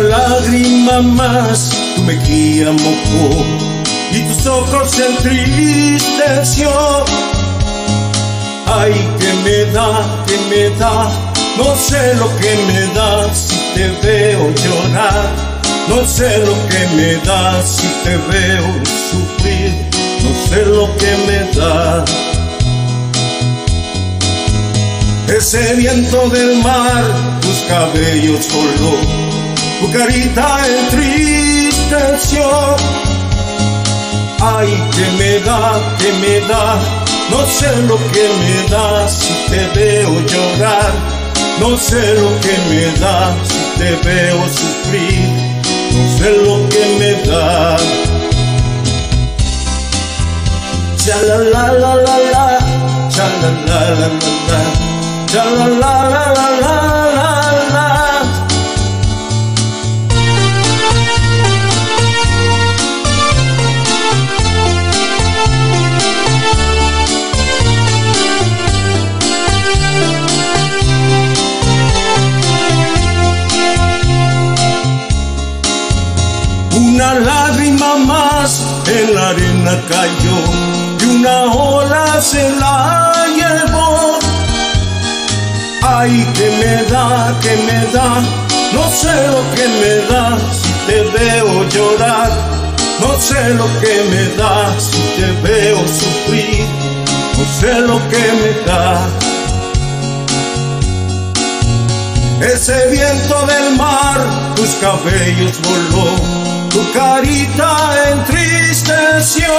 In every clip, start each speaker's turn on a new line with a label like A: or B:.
A: lágrima más tu mejilla mojó y tus ojos se entristeció. Ay, que me da, no sé lo que me da si te veo llorar. No sé lo que me da si te veo sufrir. No sé lo que me da. Ese viento del mar tus cabellos voló, tu carita entristeció. Ay, que me da, no sé lo que me da si te veo llorar. No sé lo que me da si te veo sufrir. No sé lo que me da. Cha la la la la la, cha la la la la la, cha la la la la la la. Una lágrima más en la arena cayó y una ola se la llevó. Ay, que me da, no sé lo que me da si te veo llorar. No sé lo que me da si te veo sufrir. No sé lo que me da. Ese viento del mar tus cabellos voló, tu carita entristeció.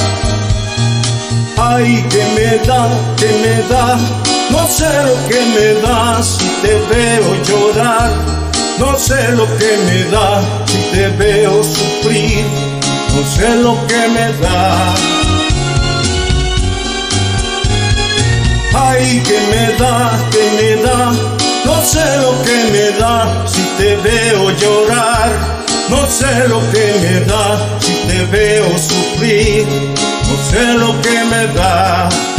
A: Ay, que me da, no sé lo que me da si te veo llorar. No sé lo que me da si te veo sufrir. No sé lo que me da. Ay, que me da, no sé lo que me da si te veo llorar. No sé lo que me da si te veo sufrir. No sé lo que me da.